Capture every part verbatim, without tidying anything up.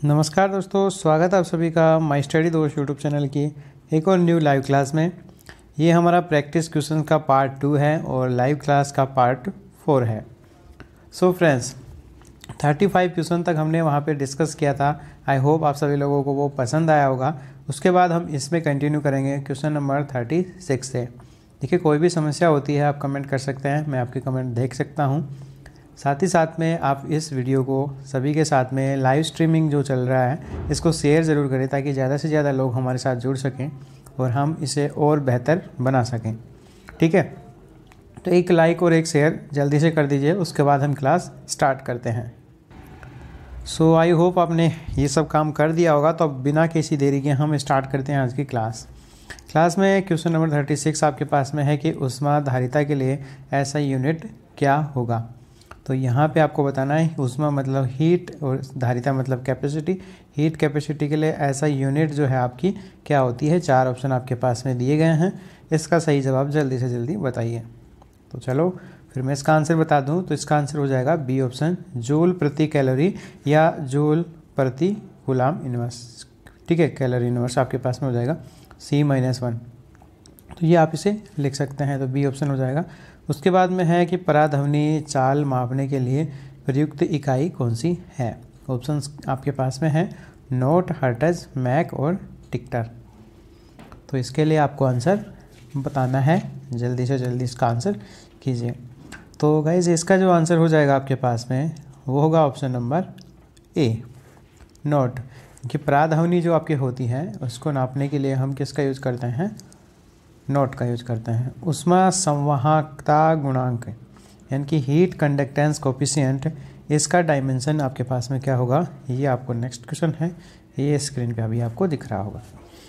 नमस्कार दोस्तों, स्वागत है आप सभी का माई स्टडी दोस्त यूट्यूब चैनल की एक और न्यू लाइव क्लास में। ये हमारा प्रैक्टिस क्वेश्चन का पार्ट टू है और लाइव क्लास का पार्ट फोर है। So friends, thirty five question तक हमने वहाँ पे डिस्कस किया था। आई होप आप सभी लोगों को वो पसंद आया होगा। उसके बाद हम इसमें कंटिन्यू करेंगे क्वेश्चन नंबर थर्टी सिक्स से। देखिए, कोई भी समस्या होती है आप कमेंट कर सकते हैं, मैं आपके कमेंट देख सकता हूँ। साथ ही साथ में आप इस वीडियो को सभी के साथ में लाइव स्ट्रीमिंग जो चल रहा है इसको शेयर ज़रूर करें ताकि ज़्यादा से ज़्यादा लोग हमारे साथ जुड़ सकें और हम इसे और बेहतर बना सकें। ठीक है, तो एक लाइक और एक शेयर जल्दी से कर दीजिए, उसके बाद हम क्लास स्टार्ट करते हैं। सो आई होप आपने ये सब काम कर दिया होगा। तो अब बिना किसी देरी के हम स्टार्ट करते हैं आज की क्लास। क्लास में क्वेश्चन नंबर थर्टी सिक्स आपके पास में है कि ऊष्माधारिता के लिए ऐसा यूनिट क्या होगा। तो यहाँ पे आपको बताना है ऊष्मा मतलब हीट और धारिता मतलब कैपेसिटी। हीट कैपेसिटी के लिए ऐसा यूनिट जो है आपकी क्या होती है। चार ऑप्शन आपके पास में दिए गए हैं, इसका सही जवाब जल्दी से जल्दी बताइए। तो चलो फिर मैं इसका आंसर बता दूं। तो इसका आंसर हो जाएगा बी ऑप्शन, जूल प्रति कैलोरी या जूल प्रति कूलाम इनवर्स। ठीक है, कैलोरी इनवर्स आपके पास में हो जाएगा सी माइनस वन। तो ये आप इसे लिख सकते हैं, तो बी ऑप्शन हो जाएगा। उसके बाद में है कि पराध्वनि चाल मापने के लिए प्रयुक्त इकाई कौन सी है। ऑप्शंस आपके पास में है नोट, हर्ट्ज, मैक और टिक्टर। तो इसके लिए आपको आंसर बताना है, जल्दी से जल्दी इसका आंसर कीजिए। तो गाइज इसका जो आंसर हो जाएगा आपके पास में वो होगा ऑप्शन नंबर ए, नोट। कि पराध्वनि जो आपकी होती है उसको नापने के लिए हम किसका यूज़ करते हैं, नोट का यूज करते हैं। ऊष्मा संवाहकता गुणांक यानी कि हीट कंडक्टेंस कोफिशिएंट, इसका डायमेंशन आपके पास में क्या होगा, ये आपको नेक्स्ट क्वेश्चन है, ये स्क्रीन पे अभी आपको दिख रहा होगा।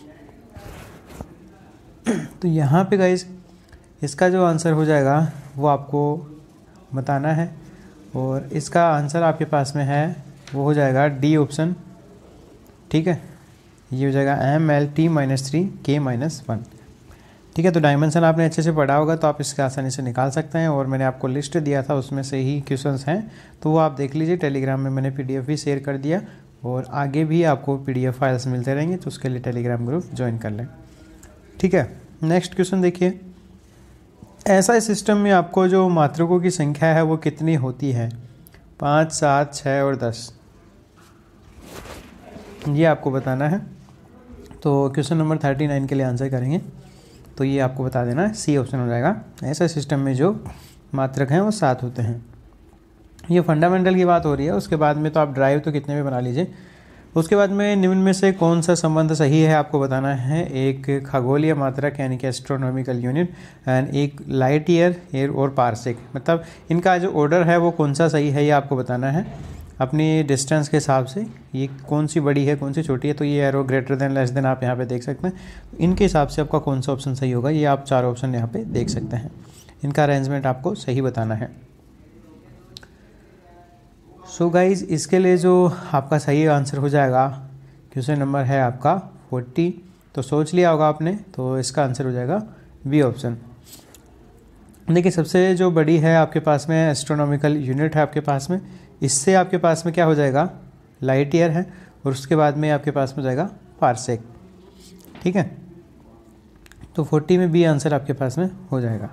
तो यहाँ पे गाइस इसका जो आंसर हो जाएगा वो आपको बताना है और इसका आंसर आपके पास में है वो हो जाएगा डी ऑप्शन। ठीक है, ये हो जाएगा M L T minus three के माइनस वन। ठीक है, तो डायमेंशन आपने अच्छे से पढ़ा होगा तो आप इसके आसानी से निकाल सकते हैं। और मैंने आपको लिस्ट दिया था उसमें से ही क्वेश्चंस हैं, तो वो आप देख लीजिए। टेलीग्राम में मैंने पीडीएफ भी शेयर कर दिया और आगे भी आपको पीडीएफ फाइल्स मिलते रहेंगे, तो उसके लिए टेलीग्राम ग्रुप ज्वाइन कर लें। ठीक है, नेक्स्ट क्वेश्चन देखिए। ऐसा सिस्टम में आपको जो मात्रकों की संख्या है वो कितनी होती है, पाँच, सात, छः और दस, ये आपको बताना है। तो क्वेश्चन नंबर थर्टी नाइन के लिए आंसर करेंगे तो ये आपको बता देना है, सी ऑप्शन हो जाएगा। ऐसा सिस्टम में जो मात्रक हैं वो सात होते हैं। ये फंडामेंटल की बात हो रही है। उसके बाद में तो आप ड्राइव तो कितने भी बना लीजिए। उसके बाद में निम्न में से कौन सा संबंध सही है आपको बताना है। एक खगोलीय मात्रक यानी कि एस्ट्रोनॉमिकल यूनिट एंड एक लाइट ईयर ईयर और पारसेक, मतलब इनका जो ऑर्डर है वो कौन सा सही है ये आपको बताना है अपनी डिस्टेंस के हिसाब से। ये कौन सी बड़ी है कौन सी छोटी है, तो ये arrow greater than less than आप यहाँ पे देख सकते हैं। इनके हिसाब से आपका कौन सा ऑप्शन सही होगा ये आप चार ऑप्शन यहाँ पे देख सकते हैं। इनका अरेंजमेंट आपको सही बताना है। सो गाइज इसके लिए जो आपका सही आंसर हो जाएगा क्वेश्चन नंबर है आपका फोर्टी। तो सोच लिया होगा आपने, तो इसका आंसर हो जाएगा बी ऑप्शन। देखिए, सबसे जो बड़ी है आपके पास में एस्ट्रोनॉमिकल यूनिट है आपके पास में, इससे आपके पास में क्या हो जाएगा, लाइट ईयर है और उसके बाद में आपके पास में हो जाएगा पारसेक। ठीक है, तो फोर्टी में बी आंसर आपके पास में हो जाएगा।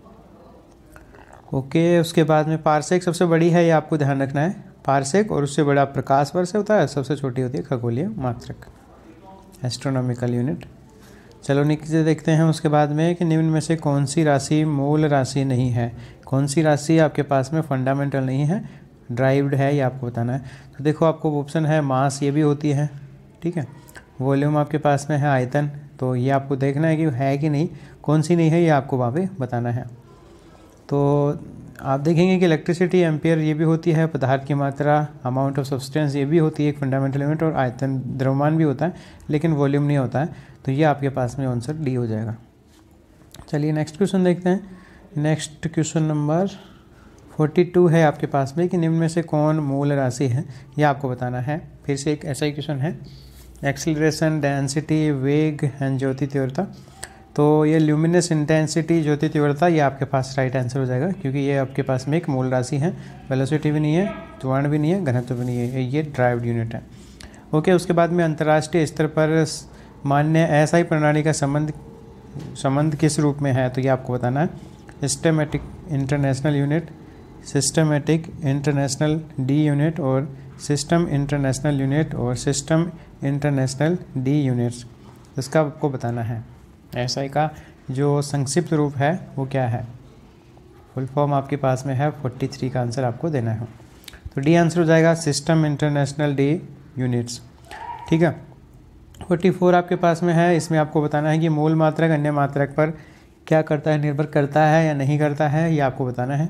ओके, उसके बाद में पारसेक सबसे बड़ी है, ये आपको ध्यान रखना है। पारसेक और उससे बड़ा प्रकाश वर्ष होता है, सबसे छोटी होती है खगोलीय मात्रक, एस्ट्रोनॉमिकल यूनिट। चलो नीचे देखते हैं उसके बाद में कि निम्न में से कौन सी राशि मूल राशि नहीं है। कौन सी राशि आपके पास में फंडामेंटल नहीं है, ड्राइव्ड है, ये आपको बताना है। तो देखो आपको ऑप्शन है मास, ये भी होती है। ठीक है, वॉल्यूम आपके पास में है, आयतन, तो ये आपको देखना है कि है कि नहीं, कौन सी नहीं है ये आपको वहाँ पे बताना है। तो आप देखेंगे कि इलेक्ट्रिसिटी, एम्पियर, ये भी होती है। पदार्थ की मात्रा, अमाउंट ऑफ सब्सटेंस, ये भी होती है एक फंडामेंटल यूनिट। और आयतन, द्रव्यमान भी होता है लेकिन वॉल्यूम नहीं होता है। तो ये आपके पास में आंसर डी हो जाएगा। चलिए नेक्स्ट क्वेश्चन देखते हैं। Next question number forty two है आपके पास में कि निम्न में से कौन मूल राशि है, ये आपको बताना है। फिर से एक ऐसा ही क्वेश्चन है, एक्सीलरेशन, डेंसिटी, वेग एंड ज्योति तीव्रता। तो ये ल्यूमिनस इंटेंसिटी, ज्योति तीव्रता, ये आपके पास राइट आंसर हो जाएगा क्योंकि ये आपके पास में एक मूल राशि है। वेलोसिटी भी नहीं है, त्वरण भी नहीं है, घनत्व भी नहीं है, ये ड्राइव्ड यूनिट है। ओके, उसके बाद में अंतर्राष्ट्रीय स्तर पर मान्य एसआई प्रणाली का संबंध संबंध किस रूप में है, तो ये आपको बताना है। Systematic international unit, systematic international de unit और सिस्टम इंटरनेशनल यूनिट और सिस्टम इंटरनेशनल डी यूनिट्स, इसका आपको बताना है। एसआई का जो संक्षिप्त रूप है वो क्या है, फुल फॉर्म आपके पास में है, तैंतालीस का आंसर आपको देना है। तो डी आंसर हो जाएगा सिस्टम इंटरनेशनल डी यूनिट्स। ठीक है, चौवालीस आपके पास में है, इसमें आपको बताना है कि मूल मात्रक अन्य मात्रक पर क्या करता है, निर्भर करता है या नहीं करता है, ये आपको बताना है।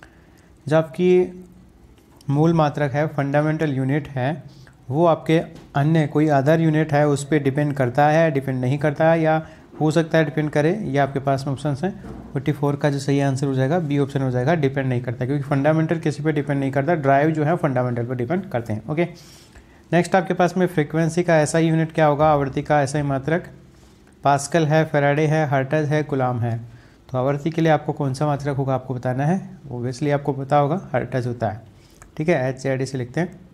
जब आपकी मूल मात्रक है, फंडामेंटल यूनिट है, वो आपके अन्य कोई अदर यूनिट है उस पर डिपेंड करता है, डिपेंड नहीं करता है, या हो सकता है डिपेंड करे, ये आपके पास में ऑप्शन हैं। चौवालीस का जो सही आंसर हो जाएगा बी ऑप्शन हो जाएगा, डिपेंड नहीं करता, क्योंकि फंडामेंटल किसी पे डिपेंड नहीं करता, ड्राइव जो है फंडामेंटल पर डिपेंड करते हैं। ओके, नेक्स्ट आपके पास में फ्रीक्वेंसी का ऐसा यूनिट क्या होगा, आवृत्ति का ऐसा ही मात्रक, पास्कल है, फेराडे है, हर्ट्ज है, कूलॉम है। तो आवृत्ति के लिए आपको कौन सा मात्रक होगा आपको बताना है, ओबियसली आपको पता होगा हर्ट्ज होता है। ठीक है, एच जेड से लिखते हैं।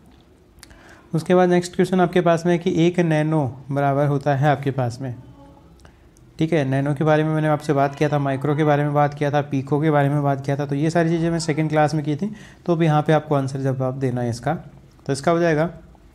उसके बाद नेक्स्ट क्वेश्चन आपके पास में है कि एक नैनो बराबर होता है आपके पास में। ठीक है, नैनो के बारे में मैंने आपसे बात किया था, माइक्रो के बारे में बात किया था, पीको के बारे में बात किया था, तो ये सारी चीज़ें मैं सेकंड क्लास में की थी। तो अब यहाँ पे आपको आंसर जवाब देना है इसका, तो इसका हो जाएगा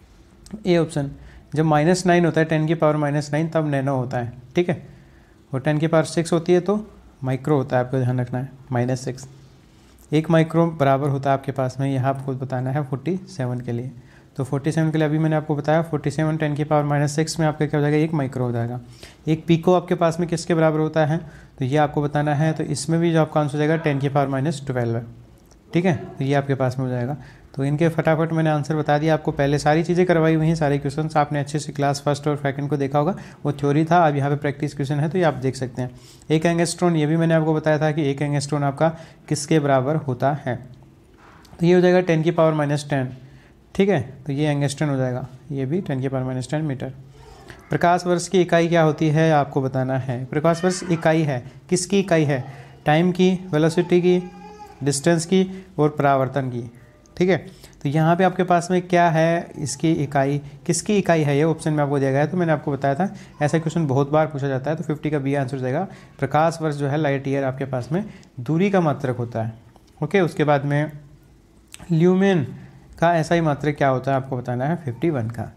ए ऑप्शन। जब माइनस नाइन होता है, टेन की पावर माइनस नाइन, तब नैनो होता है। ठीक है, और टेन की पावर सिक्स होती है तो माइक्रो होता है, आपको ध्यान रखना है, माइनस सिक्स। एक माइक्रो बराबर होता है आपके पास में, यहाँ आपको बताना है फोर्टी सेवन के लिए। तो फोर्टी सेवन के लिए अभी मैंने आपको बताया, फोर्टी सेवन टेन की पावर माइनस सिक्स में आपका क्या हो जाएगा, एक माइक्रो हो जाएगा। एक पीको आपके पास में किसके बराबर होता है, तो ये आपको बताना है। तो इसमें भी जो आपका आंसर हो जाएगा टेन की पावर माइनस ट्वेल्व है। ठीक है, तो ये आपके पास में हो जाएगा। तो इनके फटाफट मैंने आंसर बता दिया आपको, पहले सारी चीज़ें करवाई हुई हैं, सारे क्वेश्चंस आपने अच्छे से क्लास फर्स्ट और सेकंड को देखा होगा, वो थ्योरी था, अब यहाँ पे प्रैक्टिस क्वेश्चन है, तो ये आप देख सकते हैं। एक एंगस्ट्रॉन, ये भी मैंने आपको बताया था कि एक एंगस्ट्रॉन आपका किसके बराबर होता है, तो ये हो जाएगा टेन की पावर माइनस टेन। ठीक है, तो ये एंगस्ट्रॉन हो जाएगा, ये भी टेन की पावर माइनस टेन मीटर। प्रकाश वर्ष की इकाई क्या होती है आपको बताना है। प्रकाश वर्ष इकाई है, किसकी इकाई है, टाइम की, वेलोसिटी की, डिस्टेंस की और परावर्तन की। ठीक है, तो यहाँ पे आपके पास में क्या है, इसकी इकाई, किसकी इकाई है, ये ऑप्शन में आपको दिया गया है। तो मैंने आपको बताया था ऐसा क्वेश्चन बहुत बार पूछा जाता है, तो फिफ्टी का बी आंसर हो जाएगा। प्रकाश वर्ष जो है, लाइट ईयर, आपके पास में दूरी का मात्रक होता है। ओके, उसके बाद में ल्यूमेन का ऐसा ही मात्रक क्या होता है आपको बताना है, फिफ्टी वन का।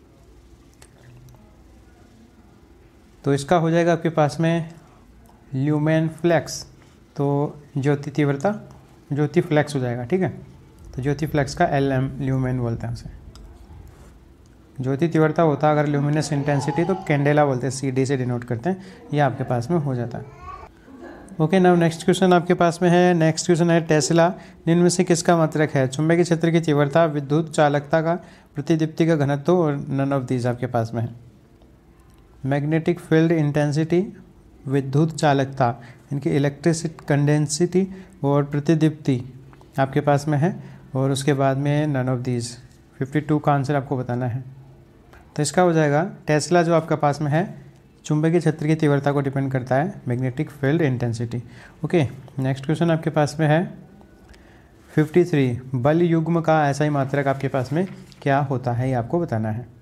तो इसका हो जाएगा आपके पास में ल्यूमेन फ्लैक्स, तो ज्योति तीव्रता, ज्योति फ्लैक्स हो जाएगा। ठीक है, तो ज्योति फ्लैक्स का एल एम ल्यूमेन बोलते हैं उसे। ज्योति तीव्रता होता है अगर ल्यूमिनस इंटेंसिटी, तो कैंडेला बोलते हैं, सी डी से डिनोट करते हैं, ये आपके पास में हो जाता है। ओके, नाउ नेक्स्ट क्वेश्चन आपके पास में है। नेक्स्ट क्वेश्चन है टेस्ला निम्न में से किसका मात्रक है, चुंबकीय क्षेत्र की तीव्रता, विद्युत चालकता का, प्रतिदीप्ति का घनत्व और नन ऑफ दीज आपके पास में है। मैग्नेटिक फील्ड इंटेंसिटी, विद्युत चालकता, इनकी इलेक्ट्रिसिटी कंडेंसिटी और प्रतिदीप्ति आपके पास में है, और उसके बाद में none of these. Fifty two का आंसर आपको बताना है। तो इसका हो जाएगा टेस्ला जो आपके पास में है, चुंबकीय क्षेत्र की तीव्रता को डिपेंड करता है, magnetic field intensity. Okay, next question आपके पास में है फिफ्टी थ्री, बल युग्म का ऐसा ही मात्रक आपके पास में क्या होता है, ये आपको बताना है।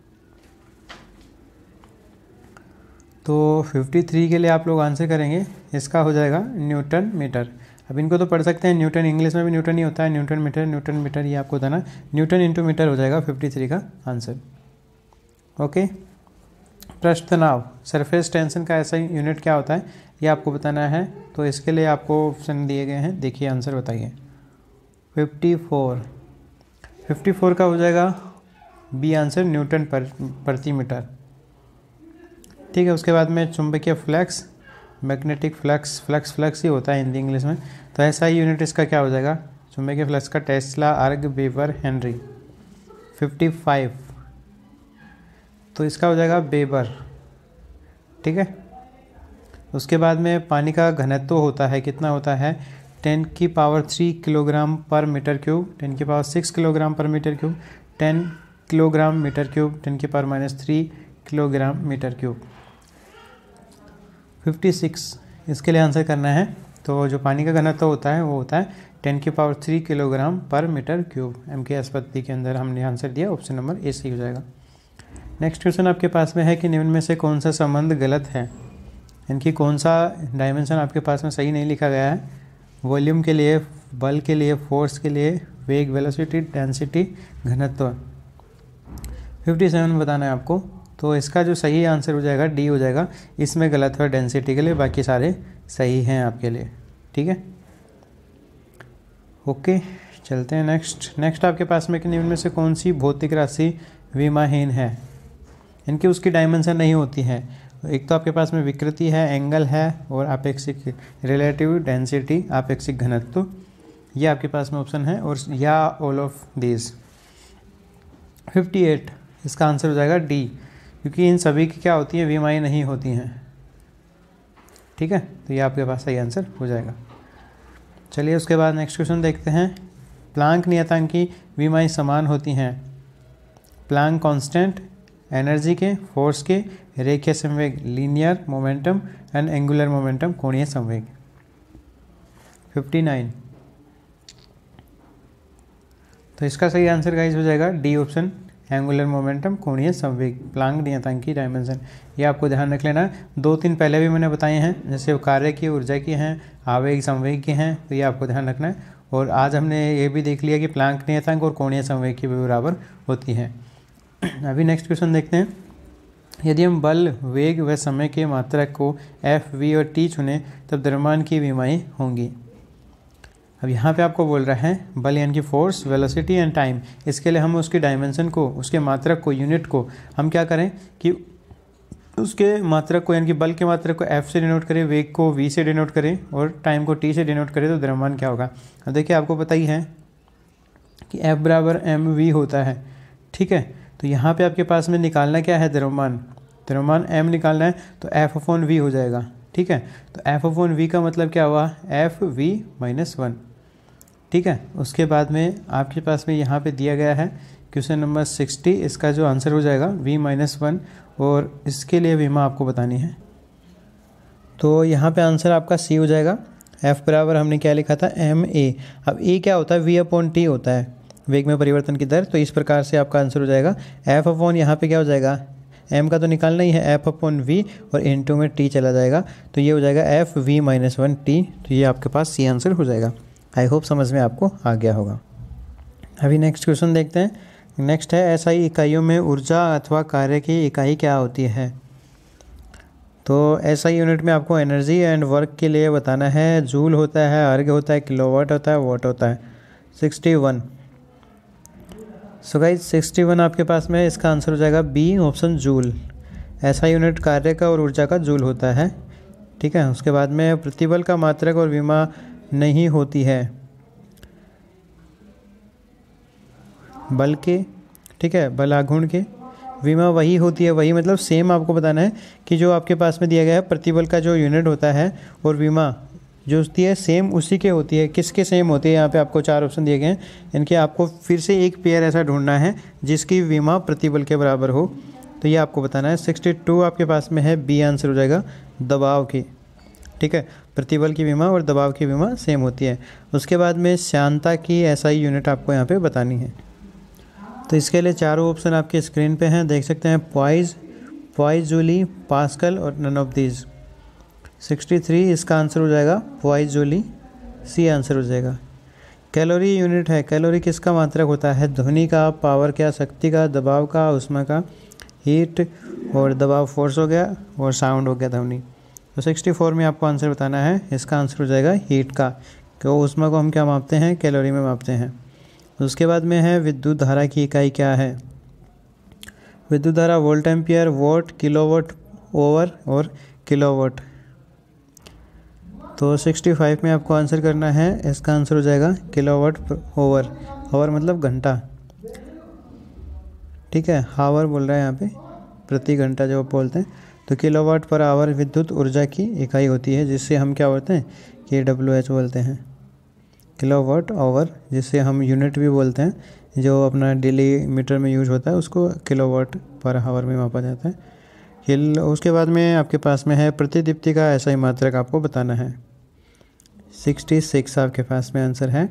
तो फिफ्टी थ्री के लिए आप लोग आंसर करेंगे, इसका हो जाएगा न्यूटन मीटर। अब इनको तो पढ़ सकते हैं, न्यूटन इंग्लिश में भी न्यूटन ही होता है, न्यूटन मीटर, न्यूटन मीटर, ये आपको बताना, न्यूटन इंटू मीटर हो जाएगा फिफ्टी थ्री का आंसर। ओके, पृष्ठ तनाव, सरफेस टेंशन का ऐसा यूनिट क्या होता है, ये आपको बताना है। तो इसके लिए आपको ऑप्शन दिए गए हैं, देखिए आंसर बताइए। फिफ्टी फोर, फिफ्टी फोर का हो जाएगा बी आंसर, न्यूटन पर प्रति मीटर। ठीक है, उसके बाद में चुंबकीय flux, magnetic flux, flux flux ही होता है हिंदी इंग्लिश में, तो ऐसा ही यूनिट इसका क्या हो जाएगा, चुंबकीय फ्लक्स का टेस्ला, अर्ग, वेबर, हेनरी। फिफ्टी फाइव, तो इसका हो जाएगा वेबर। ठीक है, उसके बाद में पानी का घनत्व होता है, कितना होता है, टेन की पावर थ्री किलोग्राम पर मीटर क्यूब, टेन की पावर सिक्स किलोग्राम पर metre cube, ten kilogram metre cube, ten की power minus three kilogram metre cube. Fifty six, इसके लिए आंसर करना है। तो जो पानी का घनत्व होता है वो होता है टेन की पावर थ्री किलोग्राम पर metre cube. M K S पद्धति के अंदर हमने आंसर दिया, ऑप्शन नंबर ए सही हो जाएगा। नेक्स्ट क्वेश्चन आपके पास में है कि निम्न में से कौन सा संबंध गलत है, इनकी कौन सा डायमेंशन आपके पास में सही नहीं लिखा गया है। वॉल्यूम के लिए, बल के लिए, फोर्स के लिए, वेग, वेलोसिटी, डेंसिटी, घनत्व। फिफ्टी सेवन बताना है आपको, तो इसका जो सही आंसर हो जाएगा डी हो जाएगा। इसमें गलत है डेंसिटी के लिए, बाकी सारे सही हैं आपके लिए। ठीक है, ओके चलते हैं नेक्स्ट। नेक्स्ट आपके पास में कि निम्न में से कौन सी भौतिक राशि विमाहीन है, इनकी उसकी डायमेंशन नहीं होती है। एक तो आपके पास में विकृति है, एंगल है, और आपेक्षिक रिलेटिव डेंसिटी, आपेक्षिक घनत्व, ये आपके पास में ऑप्शन है, और या all of this. Fifty eight इसका आंसर हो जाएगा डी, क्योंकि इन सभी की क्या होती है, विमाही नहीं होती हैं। ठीक है, तो ये आपके पास सही आंसर हो जाएगा। चलिए उसके बाद नेक्स्ट क्वेश्चन देखते हैं। प्लांक नियतांक की विमाही समान होती हैं। प्लांक कांस्टेंट एनर्जी के, फोर्स के, रेखीय संवेग linear momentum and angular momentum कोणीय संवेग। फिफ्टी नाइन, तो इसका सही आंसर गाइस हो जाएगा डी ऑप्शन, एंगुलर मोमेंटम कोणीय संवेग, प्लांक नियतांक की डायमेंशन। ये आपको ध्यान रख लेना। दो तीन पहले भी मैंने बताए हैं, जैसे कार्य की, ऊर्जा की हैं, आवेग संवेग की हैं, तो ये आपको ध्यान रखना है। और आज हमने ये भी देख लिया कि प्लांक नियतांक और कोणीय संवेग की भी बराबर होती हैं। अभी नेक्स्ट क्वेश्चन देखते हैं। यदि हम बल, वेग व समय के मात्रक को एफ, वी और टी चुनें तब द्रव्यमान की विमाएँ होंगी। अब यहाँ पे आपको बोल रहा है बल यानी कि फोर्स, वेलोसिटी एंड टाइम, इसके लिए हम उसकी डायमेंशन को, उसके मात्रक को, यूनिट को हम क्या करें कि उसके मात्रक को यानी कि बल के मात्रक को एफ से डिनोट करें, वेग को वी से डिनोट करें और टाइम को टी से डिनोट करें, तो द्रव्यमान क्या होगा। अब देखिए आपको पता ही है कि एफ बराबर एम वी होता है। ठीक है, तो यहाँ पे आपके पास में निकालना क्या है, द्रव्यमान। द्रव्यमान एम निकालना है तो एफ अपॉन वी हो जाएगा। ठीक है, तो एफ अपॉन वी का मतलब क्या हुआ, एफ वी माइनस वन। ठीक है, उसके बाद में आपके पास में यहाँ पे दिया गया है क्वेश्चन नंबर सिक्सटी, इसका जो आंसर हो जाएगा v माइनस वन, और इसके लिए विमा आपको बतानी है। तो यहाँ पे आंसर आपका सी हो जाएगा। f बराबर हमने क्या लिखा था, एम ए। अब ए क्या होता है, v अपॉन टी होता है, वेग में परिवर्तन की दर। तो इस प्रकार से आपका आंसर हो जाएगा f अपॉन, यहाँ पे क्या हो जाएगा, m का तो निकालना ही है, f अपॉन v और इन टू में t चला जाएगा, तो ये हो जाएगा F V minus one T. तो ये आपके पास सी आंसर हो जाएगा। आई होप समझ में आपको आ गया होगा। अभी नेक्स्ट क्वेश्चन देखते हैं। नेक्स्ट है एसआई इकाइयों में ऊर्जा अथवा कार्य की इकाई क्या होती है। तो एसआई यूनिट में आपको एनर्जी एंड वर्क के लिए बताना है। जूल होता है, अर्ग होता है, किलोवाट होता है, वॉट होता है। Sixty one, so guys sixty one आपके पास में इसका आंसर हो जाएगा B option, joule. SI unit कार्य का और ऊर्जा का जूल होता है। ठीक है, उसके बाद में प्रतिबल का मात्रक और विमा नहीं होती है बल के। ठीक है, बल आघूर्ण के, विमा वही होती है, वही मतलब सेम आपको बताना है कि जो आपके पास में दिया गया है प्रतिबल का जो यूनिट होता है और विमा जो होती है सेम उसी के होती है। किसके सेम होती है, यहाँ पे आपको चार ऑप्शन दिए गए हैं, इनके आपको फिर से एक पेयर ऐसा ढूंढना है जिसकी विमा प्रतिबल के बराबर हो, तो ये आपको बताना है। सिक्सटी टू आपके पास में है, बी आंसर हो जाएगा, दबाव की। ठीक है, प्रतिबल की विमा और दबाव की विमा सेम होती है। उसके बाद में श्यानता की एसआई यूनिट आपको यहाँ पे बतानी है। तो इसके लिए चारों ऑप्शन आपके स्क्रीन पे हैं, देख सकते हैं। पॉइज, पॉइज जूली, पास्कल और none of these. Sixty three इसका आंसर हो जाएगा पॉइज जूली, सी आंसर हो जाएगा। कैलोरी यूनिट है, कैलोरी किसका मात्रक होता है, ध्वनि का, पावर का, शक्ति का, दबाव का, उष्मा का, हीट और दबाव फोर्स हो गया और साउंड हो गया ध्वनि। तो सिक्सटी फोर में आपको आंसर बताना है, इसका आंसर हो जाएगा हीट का, क्यों उष्मा को हम क्या मापते हैं, कैलोरी में मापते हैं। उसके बाद में है विद्युत धारा की इकाई क्या है। विद्युत धारा volt ampere, watt, kilowatt over और किलोवाट। तो सिक्सटी फाइव में आपको आंसर करना है, इसका आंसर हो जाएगा किलोवाट ओवर। ओवर मतलब घंटा। ठीक है, हावर बोल रहा है यहाँ पे, प्रति घंटा जो आप बोलते हैं। तो किलोवाट पर आवर विद्युत ऊर्जा की इकाई होती है, जिससे हम क्या बोलते हैं, के डब्ल्यू एच बोलते हैं, किलोवाट आवर, जिससे हम यूनिट भी बोलते हैं, जो अपना डेली मीटर में यूज होता है उसको किलोवाट पर आवर में मापा जाता है। किल उसके बाद में आपके पास में है प्रतिदीप्ति का ऐसा ही मात्रक आपको बताना है। सिक्सटी सिक्स आपके पास में आंसर है।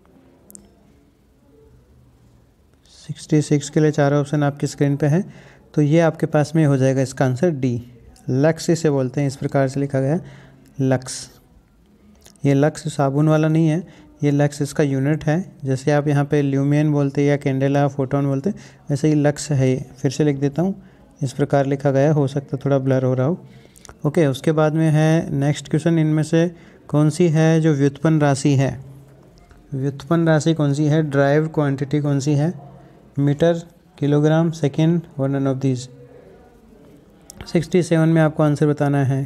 सिक्सटी सिक्स के लिए चार ऑप्शन आपकी स्क्रीन पे है। तो ये आपके पास में हो जाएगा इसका आंसर डी, लक्स इसे बोलते हैं, इस प्रकार से लिखा गया है लक्स। ये लक्स साबुन वाला नहीं है, ये लक्स इसका यूनिट है। जैसे आप यहाँ पे ल्यूमियन बोलते हैं या कैंडेला फोटोन बोलते हैं, वैसे ही लक्स है ये। फिर से लिख देता हूँ, इस प्रकार लिखा गया, हो सकता थोड़ा ब्लर हो रहा हो। ओके, उसके बाद में है नेक्स्ट क्वेश्चन, इनमें से कौन सी है जो व्युत्पन्न राशि है? व्युत्पन्न राशि कौन सी है? ड्राइव्ड क्वांटिटी कौन सी है? मीटर, किलोग्राम, सेकेंड और none of these. Sixty seven में आपको आंसर बताना है।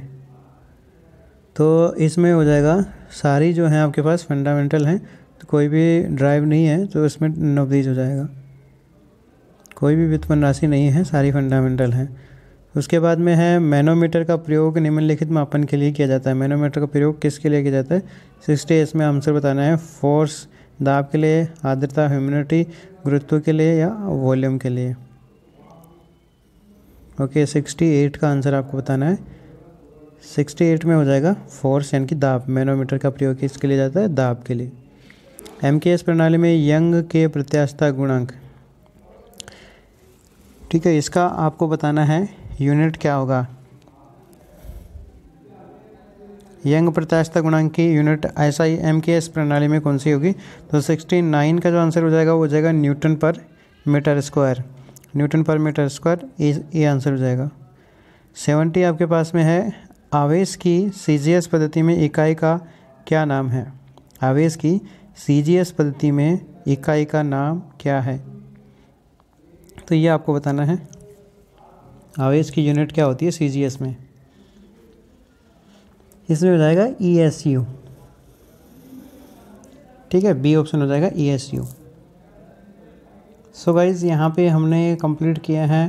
तो इसमें हो जाएगा, सारी जो हैं आपके पास फंडामेंटल हैं, तो कोई भी ड्राइव नहीं है तो इसमें नन ऑफ दीज हो जाएगा। कोई भी व्युत्पन्न राशि नहीं है, सारी फंडामेंटल हैं। उसके बाद में है मैनोमीटर का प्रयोग निम्नलिखित मापन के लिए किया जाता है। मैनोमीटर का प्रयोग किसके लिए किया जाता है? सिक्सटी इसमें आंसर बताना है। फोर्स, दाब के लिए, आर्द्रता, ह्यूमिडिटी, गुरुत्व के लिए या वॉल्यूम के लिए। ओके, सिक्सटी एट का आंसर आपको बताना है। सिक्सटी एट में हो जाएगा फोर्स यानी कि दाब। मैनोमीटर का प्रयोग किसके लिए जाता है? दाब के लिए। एम के एस प्रणाली में यंग के प्रत्यास्थता गुणांक, ठीक है, इसका आपको बताना है यूनिट क्या होगा। यंग प्रत्यास्थता गुणांक की यूनिट ऐसा ही एम के एस प्रणाली में कौन सी होगी? तो सिक्सटी नाइन का जो आंसर हो जाएगा वो हो जाएगा न्यूटन पर मीटर स्क्वायर। न्यूटन पर मीटर स्क्वायर ये आंसर हो जाएगा। सेवेंटी आपके पास में है, आवेश की सी जी एस पद्धति में इकाई का क्या नाम है? आवेश की सी जी एस पद्धति में इकाई का नाम क्या है? तो ये आपको बताना है, आवेश की यूनिट क्या होती है सी जी एस में। इसमें हो जाएगा ई एस यू, ठीक है, बी ऑप्शन हो जाएगा E S U. So guys यहाँ पे हमने कंप्लीट किया है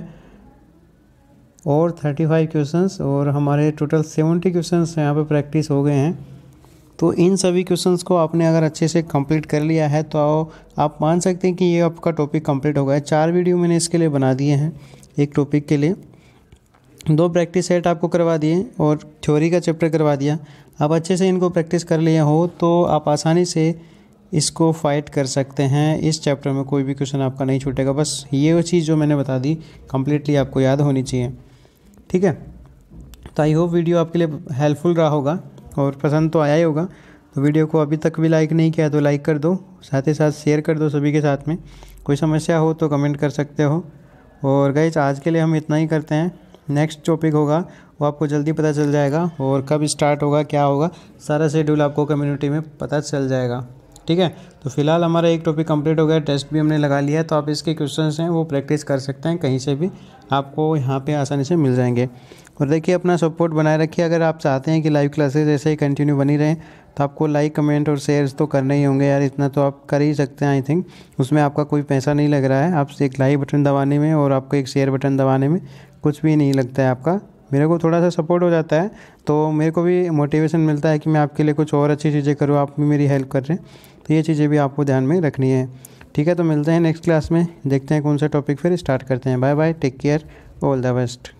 और थर्टी फाइव क्वेश्चंस, और हमारे टोटल सेवेंटी क्वेश्चंस यहाँ पे प्रैक्टिस हो गए हैं। तो इन सभी क्वेश्चंस को आपने अगर अच्छे से कंप्लीट कर लिया है तो आप मान सकते हैं कि ये आपका टॉपिक कंप्लीट हो गया है। चार वीडियो मैंने इसके लिए बना दिए हैं, एक टॉपिक के लिए दो प्रैक्टिस सेट आपको करवा दिए और थ्योरी का चैप्टर करवा दिया। आप अच्छे से इनको प्रैक्टिस कर लिए हो तो आप आसानी से इसको फाइट कर सकते हैं। इस चैप्टर में कोई भी क्वेश्चन आपका नहीं छूटेगा। बस ये वो चीज़ जो मैंने बता दी कम्प्लीटली आपको याद होनी चाहिए, ठीक है। तो आई होप वीडियो आपके लिए हेल्पफुल रहा होगा और पसंद तो आया ही होगा। तो वीडियो को अभी तक भी लाइक नहीं किया तो लाइक कर दो, साथ ही साथ शेयर कर दो सभी के साथ में। कोई समस्या हो तो कमेंट कर सकते हो। और गाइस आज के लिए हम इतना ही करते हैं। नेक्स्ट टॉपिक होगा वो आपको जल्दी पता चल जाएगा, और कब स्टार्ट होगा क्या होगा सारा शेड्यूल आपको कम्युनिटी में पता चल जाएगा, ठीक है। तो फिलहाल हमारा एक टॉपिक कंप्लीट हो गया, टेस्ट भी हमने लगा लिया है। तो आप इसके क्वेश्चंस हैं वो प्रैक्टिस कर सकते हैं, कहीं से भी आपको यहाँ पे आसानी से मिल जाएंगे। और देखिए अपना सपोर्ट बनाए रखिए। अगर आप चाहते हैं कि लाइव क्लासेस ऐसे ही कंटिन्यू बनी रहें तो आपको लाइक कमेंट और शेयर्स तो करने ही होंगे यार, इतना तो आप कर ही सकते हैं। आई थिंक उसमें आपका कोई पैसा नहीं लग रहा है, आप एक लाइक बटन दबाने में और आपको एक शेयर बटन दबाने में कुछ भी नहीं लगता है आपका। मेरे को थोड़ा सा सपोर्ट हो जाता है तो मेरे को भी मोटिवेशन मिलता है कि मैं आपके लिए कुछ और अच्छी चीज़ें करूँ, आप भी मेरी हेल्प कर रहे हैं। तो ये चीज़ें भी आपको ध्यान में रखनी है, ठीक है। तो मिलते हैं नेक्स्ट क्लास में, देखते हैं कौन सा टॉपिक फिर स्टार्ट करते हैं। Bye bye, take care, all the best.